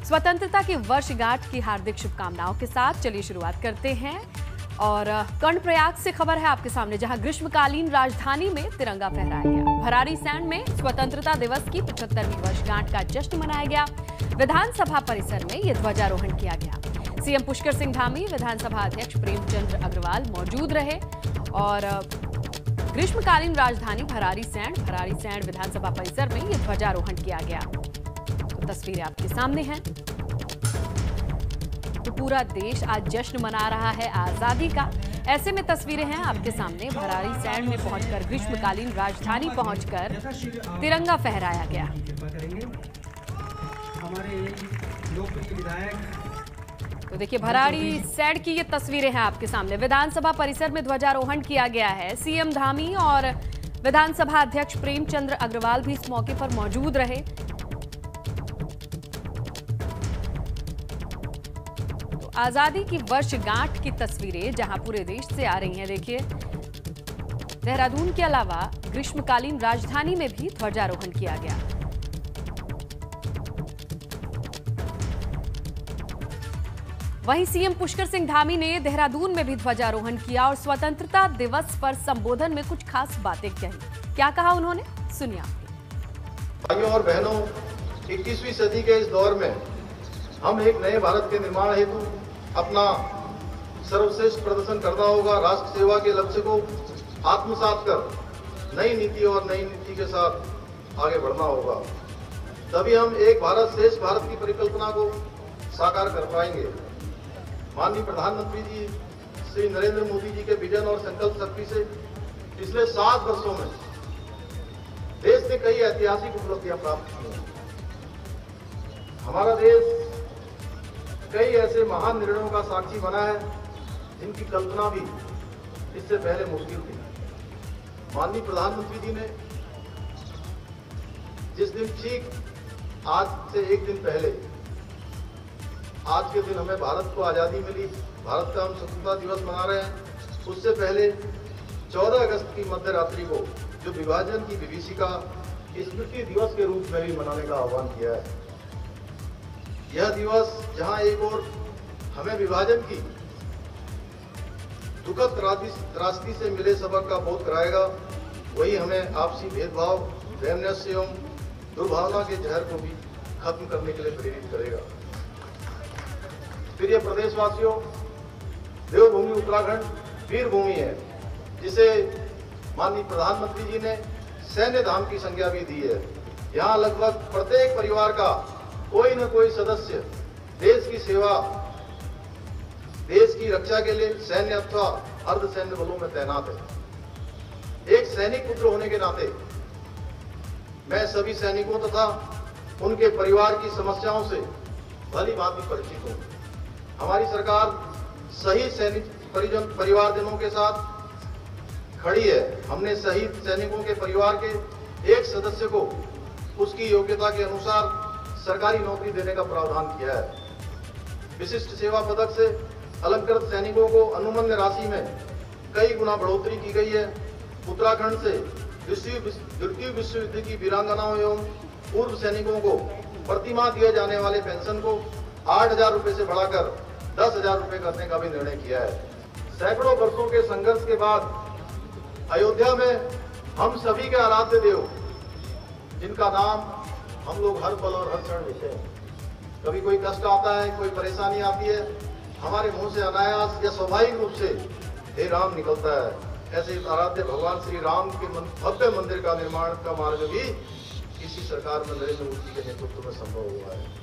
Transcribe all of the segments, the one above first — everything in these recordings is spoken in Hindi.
स्वतंत्रता की वर्षगांठ की हार्दिक शुभकामनाओं के साथ चलिए शुरुआत करते हैं। और कर्णप्रयाग से खबर है आपके सामने, जहां ग्रीष्मकालीन राजधानी में तिरंगा फहराया गया। भरारी सैंड में स्वतंत्रता दिवस की 75वीं वर्षगांठ का जश्न मनाया गया। विधानसभा परिसर में यह ध्वजारोहण किया गया। सीएम पुष्कर सिंह धामी, विधानसभा अध्यक्ष प्रेमचंद अग्रवाल मौजूद रहे। और ग्रीष्मकालीन राजधानी भरारी सैंड विधानसभा परिसर में यह ध्वजारोहण किया गया। तो तस्वीरें आपके सामने हैं। तो पूरा देश आज जश्न मना रहा है आजादी का। ऐसे में तस्वीरें हैं आपके सामने। भरारी सैंड में पहुंचकर ग्रीष्मकालीन राजधानी पहुंचकर तिरंगा फहराया गया। तो देखिए, भरारी सैंड की ये तस्वीरें हैं आपके सामने। विधानसभा परिसर में ध्वजारोहण किया गया है। सीएम धामी और विधानसभा अध्यक्ष प्रेमचंद अग्रवाल भी इस मौके पर मौजूद रहे। तो आजादी की वर्षगांठ की तस्वीरें जहां पूरे देश से आ रही हैं। देखिए, देहरादून के अलावा ग्रीष्मकालीन राजधानी में भी ध्वजारोहण किया गया। वहीं सीएम पुष्कर सिंह धामी ने देहरादून में भी ध्वजारोहण किया और स्वतंत्रता दिवस पर संबोधन में कुछ खास बातें कही। क्या कहा उन्होंने, सुनिए आप। भाइयों और बहनों, 21वीं सदी के इस दौर में हम एक नए भारत के निर्माण हेतु अपना सर्वश्रेष्ठ प्रदर्शन करना होगा। राष्ट्र सेवा के लक्ष्य को आत्मसात कर नई नीति और नई नीति के साथ आगे बढ़ना होगा। तभी हम एक भारत श्रेष्ठ भारत की परिकल्पना को साकार कर पाएंगे। माननीय प्रधानमंत्री जी श्री नरेंद्र मोदी जी के विजन और संकल्प शक्ति से पिछले 7 वर्षों में देश ने कई ऐतिहासिक उपलब्धियां प्राप्त की हैं। हमारा देश कई ऐसे महान निर्णयों का साक्षी बना है जिनकी कल्पना भी इससे पहले मुश्किल थी। माननीय प्रधानमंत्री जी ने जिस दिन ठीक आज से एक दिन पहले, आज के दिन हमें भारत को आज़ादी मिली, भारत का हम स्वतंत्रता दिवस मना रहे हैं, उससे पहले 14 अगस्त की मध्य रात्रि को जो विभाजन की विभीषिका स्मृति दिवस के रूप में भी मनाने का आह्वान किया है। यह दिवस जहां एक ओर हमें विभाजन की दुखद त्रासदी से मिले सबक का बोध कराएगा, वही हमें आपसी भेदभाव, वैमनस्य एवं दुर्भावना के जहर को भी खत्म करने के लिए प्रेरित करेगा। प्रिय प्रदेशवासियों, देवभूमि उत्तराखंड वीर भूमि है, जिसे माननीय प्रधानमंत्री जी ने सैन्य धाम की संज्ञा भी दी है। यहाँ लगभग प्रत्येक परिवार का कोई न कोई सदस्य देश की सेवा, देश की रक्षा के लिए सैन्य अथवा अर्धसैन्य बलों में तैनात है। एक सैनिक पुत्र होने के नाते मैं सभी सैनिकों तथा उनके परिवार की समस्याओं से भली भांति परिचित हूँ। हमारी सरकार शहीद सैनिक परिवारजनों के साथ खड़ी है। हमने शहीद सैनिकों के परिवार के एक सदस्य को उसकी योग्यता के अनुसार सरकारी नौकरी देने का प्रावधान किया है। विशिष्ट सेवा पदक से अलंकृत सैनिकों को अनुमन्य राशि में कई गुना बढ़ोतरी की गई है। उत्तराखंड से द्वितीय विश्व युद्ध की वीरांगनाओं एवं पूर्व सैनिकों को प्रतिमाह दिए जाने वाले पेंशन को 8,000 रुपए से बढ़ाकर 10,000 रुपए करने का भी निर्णय किया है। सैकड़ों वर्षों के संघर्ष के बाद अयोध्या में हम सभी के आराध्य देव, जिनका नाम हम लोग हर पल और हर क्षण लेते हैं। कभी कोई कष्ट आता है, कोई परेशानी आती है, हमारे मुंह से अनायास या स्वाभाविक रूप से हे राम निकलता है। ऐसे आराध्य भगवान श्री राम के भव्य मंदिर का निर्माण का मार्ग भी इसी सरकार में नरेंद्र मोदी के नेतृत्व में संभव हुआ है।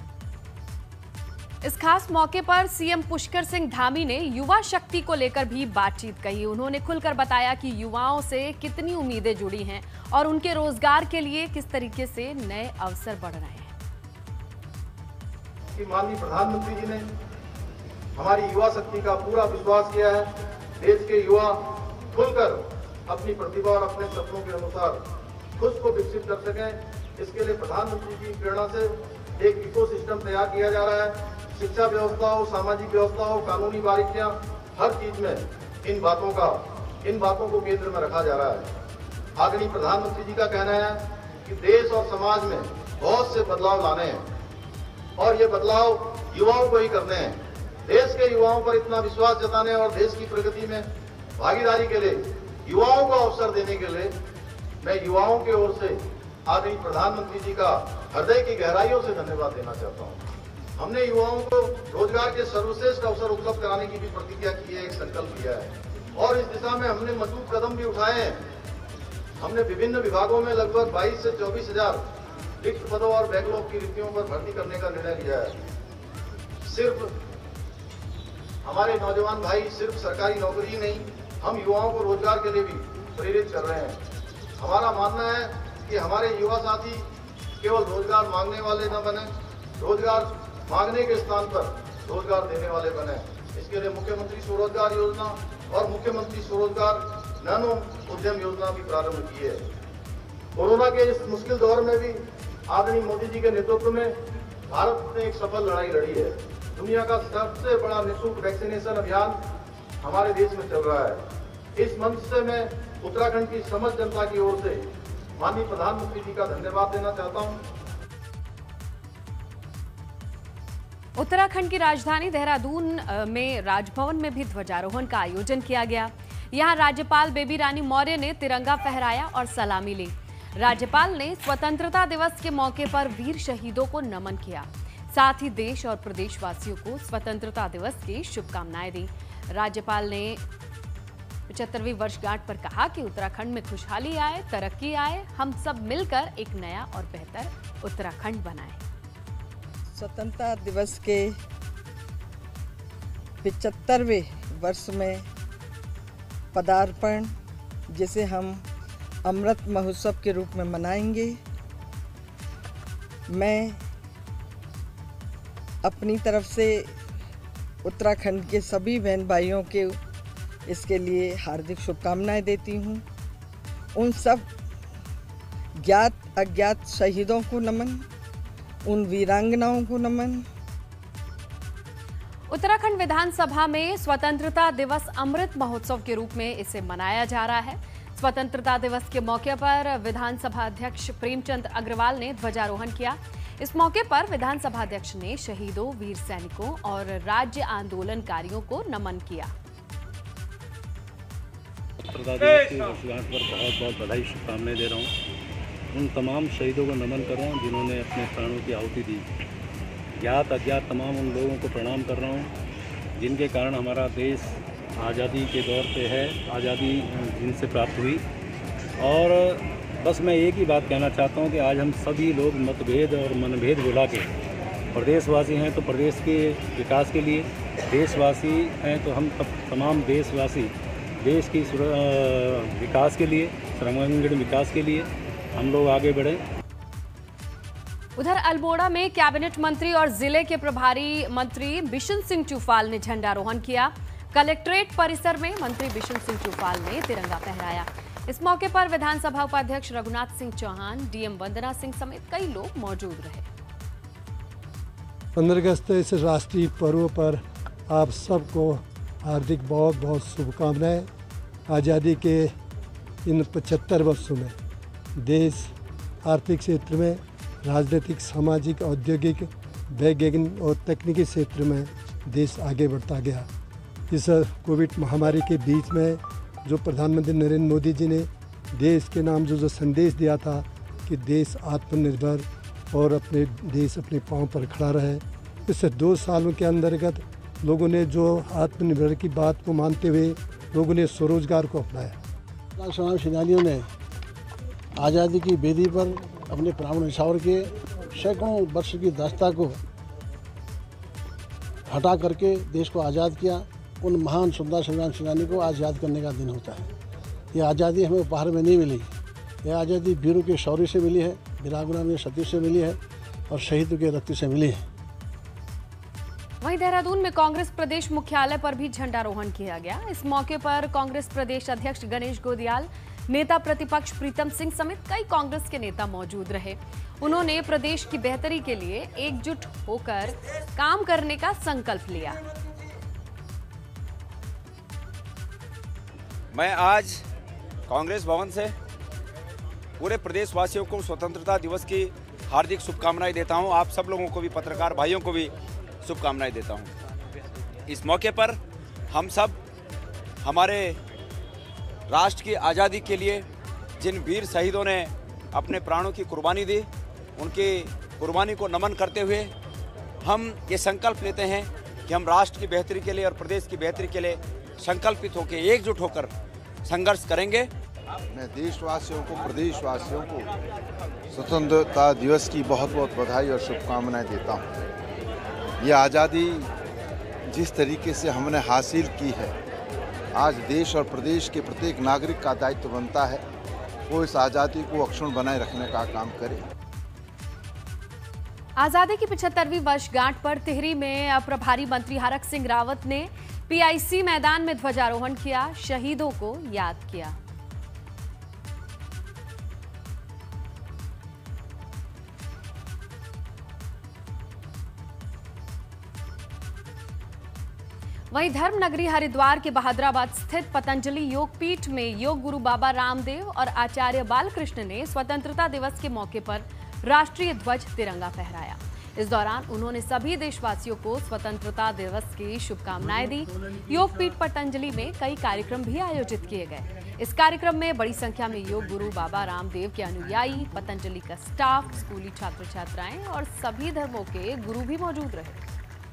इस खास मौके पर सीएम पुष्कर सिंह धामी ने युवा शक्ति को लेकर भी बातचीत कही। उन्होंने खुलकर बताया कि युवाओं से कितनी उम्मीदें जुड़ी हैं और उनके रोजगार के लिए किस तरीके से नए अवसर बढ़ रहे हैं। माननीय प्रधानमंत्री जी ने हमारी युवा शक्ति का पूरा विश्वास किया है। देश के युवा खुलकर अपनी प्रतिभा और अपने सपनों के अनुसार खुद को विकसित कर सकें, इसके लिए प्रधानमंत्री की प्रेरणा से एक इकोसिस्टम तैयार किया जा रहा है। शिक्षा व्यवस्था हो, सामाजिक व्यवस्था हो, कानूनी बारीकियां, हर चीज में इन बातों को केंद्र में रखा जा रहा है। आदरणीय प्रधानमंत्री जी का कहना है कि देश और समाज में बहुत से बदलाव लाने हैं और ये बदलाव युवाओं को ही करने हैं। देश के युवाओं पर इतना विश्वास जताने और देश की प्रगति में भागीदारी के लिए युवाओं को अवसर देने के लिए मैं युवाओं की ओर से आदरणीय प्रधानमंत्री जी का हृदय की गहराइयों से धन्यवाद देना चाहता हूं। हमने युवाओं को रोजगार के सर्वश्रेष्ठ अवसर उपलब्ध कराने की भी प्रतिज्ञा की है, एक संकल्प लिया है और इस दिशा में हमने मजबूत कदम भी उठाए हैं। हमने विभिन्न विभागों में लगभग 22 से 24 हजार रिक्त पदों और बैकलॉग की रिक्तियों पर भर्ती करने का निर्णय लिया है। सिर्फ हमारे नौजवान भाई सिर्फ सरकारी नौकरी ही नहीं, हम युवाओं को रोजगार के लिए भी प्रेरित कर रहे हैं। हमारा मानना है कि हमारे युवा साथी केवल रोजगार मांगने वाले न बने, रोजगार मांगने के स्थान पर रोजगार देने वाले बने। इसके लिए मुख्यमंत्री स्वरोजगार योजना और मुख्यमंत्री स्वरोजगार नैनो उद्यम योजना भी प्रारंभ की है। कोरोना के इस मुश्किल दौर में भी आदरणीय मोदी जी के नेतृत्व में भारत ने एक सफल लड़ाई लड़ी है। दुनिया का सबसे बड़ा निःशुल्क वैक्सीनेशन अभियान हमारे देश में चल रहा है। इस मंच से मैं उत्तराखंड की समस्त जनता की ओर से माननीय प्रधानमंत्री जी का धन्यवाद देना चाहता हूं। उत्तराखंड की राजधानी देहरादून में राजभवन में भी ध्वजारोहण का आयोजन किया गया। यहां राज्यपाल बेबी रानी मौर्य ने तिरंगा फहराया और सलामी ली। राज्यपाल ने स्वतंत्रता दिवस के मौके पर वीर शहीदों को नमन किया। साथ ही देश और प्रदेशवासियों को स्वतंत्रता दिवस की शुभकामनाएं दी। राज्यपाल ने 75वीं वर्षगांठ पर कहा कि उत्तराखंड में खुशहाली आए, तरक्की आए, हम सब मिलकर एक नया और बेहतर उत्तराखंड बनाएं। स्वतंत्रता दिवस के 75वें वर्ष में पदार्पण, जिसे हम अमृत महोत्सव के रूप में मनाएंगे, मैं अपनी तरफ से उत्तराखंड के सभी बहन भाइयों के इसके लिए हार्दिक शुभकामनाएं देती हूं। उन सब ज्ञात अज्ञात शहीदों को नमन, उन वीरांगनाओं को नमन। उत्तराखंड विधानसभा में स्वतंत्रता दिवस अमृत महोत्सव के रूप में इसे मनाया जा रहा है। स्वतंत्रता दिवस के मौके पर विधानसभा अध्यक्ष प्रेमचंद अग्रवाल ने ध्वजारोहण किया। इस मौके पर विधानसभा अध्यक्ष ने शहीदों, वीर सैनिकों और राज्य आंदोलनकारियों को नमन किया। स्वतंत्रता दिवस की वर्षगांठ पर बहुत बहुत बधाई, शुभकामनाएं दे रहा हूँ। उन तमाम शहीदों को नमन कर रहा हूँ जिन्होंने अपने प्राणों की आहुति दी। ज्ञात अज्ञात तमाम उन लोगों को प्रणाम कर रहा हूँ जिनके कारण हमारा देश आज़ादी के दौर पे है, आज़ादी जिनसे प्राप्त हुई। और बस मैं एक ही बात कहना चाहता हूँ कि आज हम सभी लोग मतभेद और मनभेद भुला के प्रदेशवासी हैं तो प्रदेश के विकास के लिए, देशवासी हैं तो हम तमाम देशवासी देश की विकास के लिए, सर्वांगीण विकास के लिए हम लोग आगे बढ़ें। उधर अल्मोड़ा में कैबिनेट मंत्री और जिले के प्रभारी मंत्री बिशन सिंह चुफाल ने झंडारोहण किया। कलेक्ट्रेट परिसर में मंत्री बिशन सिंह चुफाल ने तिरंगा फहराया। इस मौके पर विधानसभा उपाध्यक्ष रघुनाथ सिंह चौहान, डीएम वंदना सिंह समेत कई लोग मौजूद रहे। 15 अगस्त इस राष्ट्रीय पर्व पर आप सबको हार्दिक बहुत बहुत शुभकामनाएं। आज़ादी के इन 75 वर्षों में देश आर्थिक क्षेत्र में, राजनीतिक, सामाजिक, औद्योगिक, वैज्ञानिक और तकनीकी क्षेत्र में देश आगे बढ़ता गया। इस कोविड महामारी के बीच में जो प्रधानमंत्री नरेंद्र मोदी जी ने देश के नाम जो संदेश दिया था कि देश आत्मनिर्भर और अपने देश अपने पांव पर खड़ा रहे, इस 2 सालों के अंतर्गत लोगों ने जो आत्मनिर्भर की बात को मानते हुए लोगों ने स्वरोजगार को अपनाया। संग्राम सेनानियों ने आज़ादी की बेदी पर अपने प्राण न्यौछावर किए। सैकड़ों वर्ष की दास्ता को हटा करके देश को आज़ाद किया। उन महान स्वतंत्रता संग्राम सेनानी को आज याद करने का दिन होता है। ये आज़ादी हमें उपहार में नहीं मिली, यह आज़ादी वीरों के शौर्य से मिली है, वीरांगनाओं के सती से मिली है और शहीदों के रक्त से मिली है। वहीं देहरादून में कांग्रेस प्रदेश मुख्यालय पर भी झंडारोहण किया गया। इस मौके पर कांग्रेस प्रदेश अध्यक्ष गणेश गोदियाल, नेता प्रतिपक्ष प्रीतम सिंह समेत कई कांग्रेस के नेता मौजूद रहे। उन्होंने प्रदेश की बेहतरी के लिए एकजुट होकर काम करने का संकल्प लिया। मैं आज कांग्रेस भवन से पूरे प्रदेशवासियों को स्वतंत्रता दिवस की हार्दिक शुभकामनाएं देता हूं। आप सब लोगों को भी, पत्रकार भाइयों को भी शुभकामनाएं देता हूं। इस मौके पर हम सब हमारे राष्ट्र की आज़ादी के लिए जिन वीर शहीदों ने अपने प्राणों की कुर्बानी दी, उनकी कुर्बानी को नमन करते हुए हम ये संकल्प लेते हैं कि हम राष्ट्र की बेहतरी के लिए और प्रदेश की बेहतरी के लिए संकल्पित होकर, एकजुट होकर संघर्ष करेंगे। मैं देशवासियों को, प्रदेशवासियों को स्वतंत्रता दिवस की बहुत बहुत बधाई और शुभकामनाएं देता हूं। ये आज़ादी जिस तरीके से हमने हासिल की है, आज देश और प्रदेश के प्रत्येक नागरिक का दायित्व बनता है वो इस आज़ादी को अक्षुण्ण बनाए रखने का काम करे। आजादी की 75वीं वर्षगांठ पर टिहरी में प्रभारी मंत्री हरक सिंह रावत ने पीआईसी मैदान में ध्वजारोहण किया, शहीदों को याद किया। वहीं धर्मनगरी हरिद्वार के बहादुराबाद स्थित पतंजलि योगपीठ में योग गुरु बाबा रामदेव और आचार्य बालकृष्ण ने स्वतंत्रता दिवस के मौके पर राष्ट्रीय ध्वज तिरंगा फहराया। इस दौरान उन्होंने सभी देशवासियों को स्वतंत्रता दिवस की शुभकामनाएं दी। योगपीठ पतंजलि में कई कार्यक्रम भी आयोजित किए गए। इस कार्यक्रम में बड़ी संख्या में योग गुरु बाबा रामदेव के अनुयायी, पतंजलि का स्टाफ, स्कूली छात्र छात्राएं और सभी धर्मों के गुरु भी मौजूद रहे।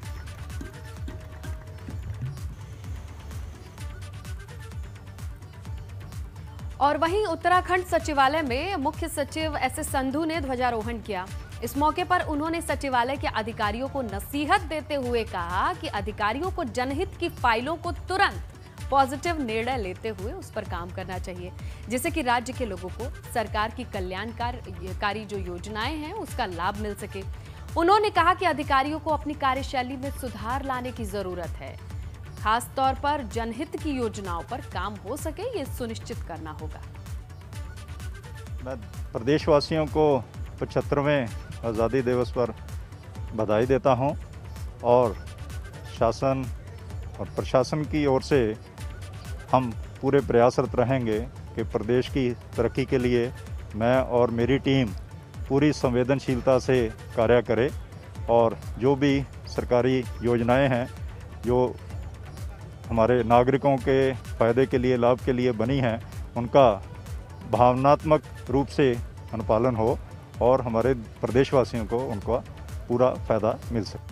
और वहीं उत्तराखंड सचिवालय में मुख्य सचिव एसएस संधू ने ध्वजारोहण किया। इस मौके पर उन्होंने सचिवालय के अधिकारियों को नसीहत देते हुए कहा कि अधिकारियों को जनहित की फाइलों को तुरंत पॉजिटिव निर्णय लेते हुए उस पर काम करना चाहिए, जिससे कि राज्य के लोगों को सरकार की कल्याणकारी जो योजनाएं हैं उसका लाभ मिल सके। उन्होंने कहा कि अधिकारियों को अपनी कार्यशैली में सुधार लाने की जरूरत है। खास तौर पर जनहित की योजनाओं पर काम हो सके, ये सुनिश्चित करना होगा। मैं प्रदेशवासियों को 75वें आज़ादी दिवस पर बधाई देता हूं और शासन और प्रशासन की ओर से हम पूरे प्रयासरत रहेंगे कि प्रदेश की तरक्की के लिए मैं और मेरी टीम पूरी संवेदनशीलता से कार्य करे और जो भी सरकारी योजनाएं हैं जो हमारे नागरिकों के फ़ायदे के लिए, लाभ के लिए बनी हैं, उनका भावनात्मक रूप से अनुपालन हो और हमारे प्रदेशवासियों को उनका पूरा फ़ायदा मिल सके।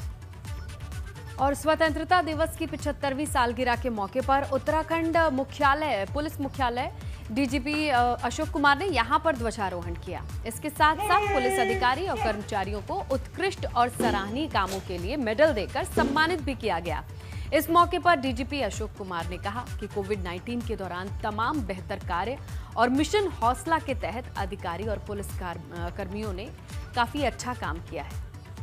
और स्वतंत्रता दिवस की 75वीं सालगिरह के मौके पर उत्तराखंड मुख्यालय, पुलिस मुख्यालय, डीजीपी अशोक कुमार ने यहां पर ध्वजारोहण किया। इसके साथ साथ पुलिस अधिकारी और कर्मचारियों को उत्कृष्ट और सराहनीय कामों के लिए मेडल देकर सम्मानित भी किया गया। इस मौके पर डीजीपी अशोक कुमार ने कहा कि कोविड-19 के दौरान तमाम बेहतर कार्य और मिशन हौसला के तहत अधिकारी और पुलिस कर्मियों ने काफी अच्छा काम किया है।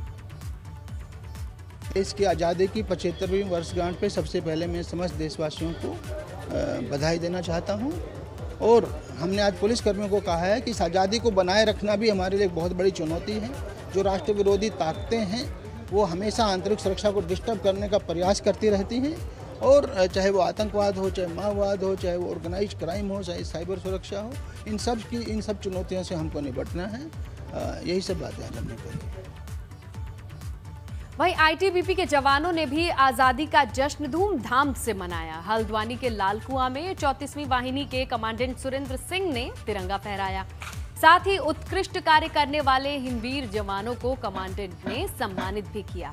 देश की आज़ादी की 75वीं वर्षगांठ पे सबसे पहले मैं समस्त देशवासियों को बधाई देना चाहता हूं और हमने आज पुलिस कर्मियों को कहा है कि इस आज़ादी को बनाए रखना भी हमारे लिए एक बहुत बड़ी चुनौती है। जो राष्ट्र विरोधी ताकतें हैं वो हमेशा आंतरिक सुरक्षा को डिस्टर्ब करने का प्रयास करती रहती हैं और चाहे वो आतंकवाद हो, चाहे माओवाद हो, चाहे वो ऑर्गेनाइज क्राइम हो, चाहे साइबर सुरक्षा हो, इन सब चुनौतियों से हमको निपटना है। यही सब बातें आज हमने कही। वहीं आईटीबीपी के जवानों ने भी आजादी का जश्न धूमधाम से मनाया। हल्द्वानी के लालकुआं में 34वीं वाहिनी के कमांडेंट सुरेंद्र सिंह ने तिरंगा फहराया। साथ ही उत्कृष्ट कार्य करने वाले हिमवीर जवानों को कमांडेंट ने सम्मानित भी किया।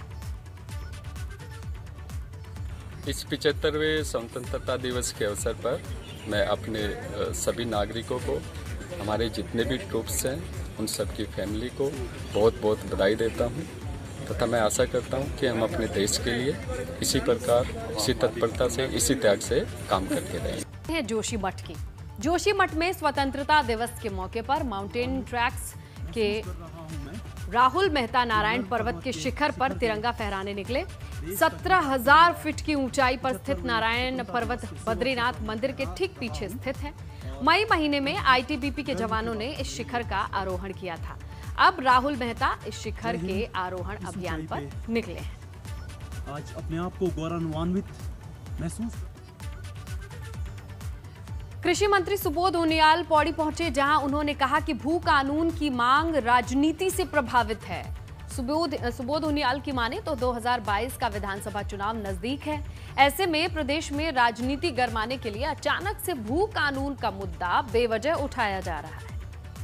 इस 75वें स्वतंत्रता दिवस के अवसर पर मैं अपने सभी नागरिकों को, हमारे जितने भी ट्रूप्स हैं, उन सब की फैमिली को बहुत बहुत बधाई देता हूं तथा मैं आशा करता हूं कि हम अपने देश के लिए इसी प्रकार, इसी तत्परता से, इसी त्याग से काम करते रहें। जोशीमठ की जोशीमठ में स्वतंत्रता दिवस के मौके पर माउंटेन ट्रैक्स के राहुल मेहता नारायण पर्वत के शिखर पर तिरंगा फहराने निकले। 17,000 फीट की ऊंचाई पर स्थित नारायण पर्वत बद्रीनाथ मंदिर के ठीक पीछे स्थित है। मई महीने में आईटीबीपी के जवानों ने इस शिखर का आरोहण किया था। अब राहुल मेहता इस शिखर के आरोहण अभियान पर निकले हैं। आज अपने आप को गौरवान्वित महसूस। कृषि मंत्री सुबोध उनियाल पौड़ी पहुंचे, जहां उन्होंने कहा कि भू कानून की मांग राजनीति से प्रभावित है। सुबोध उनियाल की माने तो 2022 का विधानसभा चुनाव नजदीक है। ऐसे में प्रदेश में राजनीति गरमाने के लिए अचानक से भू कानून का मुद्दा बेवजह उठाया जा रहा है।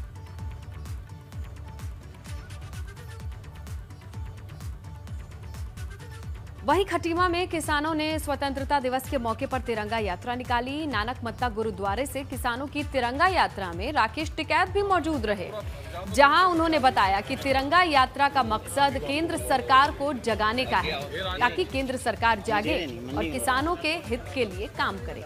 वहीं खटीमा में किसानों ने स्वतंत्रता दिवस के मौके पर तिरंगा यात्रा निकाली। नानक मत्ता गुरुद्वारे से किसानों की तिरंगा यात्रा में राकेश टिकैत भी मौजूद रहे, जहां उन्होंने बताया कि तिरंगा यात्रा का मकसद केंद्र सरकार को जगाने का है, ताकि केंद्र सरकार जागे और किसानों के हित के लिए काम करे।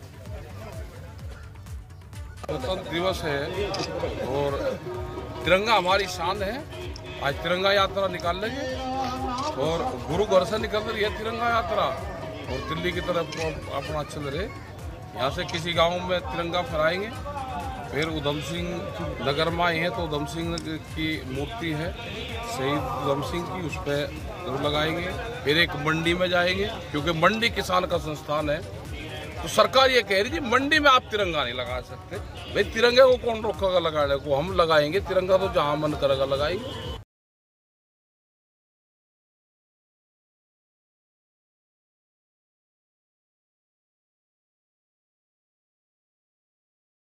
स्वतंत्र दिवस है और तिरंगा हमारी शान है। आज तिरंगा यात्रा निकाल लेंगे और गुरु घर से निकल रही है तिरंगा यात्रा और दिल्ली की तरफ अपना चल रहे। यहाँ से किसी गांव में तिरंगा फहराएंगे, फिर उधम सिंह नगर में आए हैं तो उधम सिंह की मूर्ति है शहीद उधम सिंह की, उस पर लगाएंगे। फिर एक मंडी में जाएंगे, क्योंकि मंडी किसान का संस्थान है। तो सरकार ये कह रही थी मंडी में आप तिरंगा नहीं लगा सकते। भाई तिरंगे को कौन रोकेगा लगाने को? हम लगाएंगे तिरंगा, तो जहाँ मन करेगा लगाएंगे।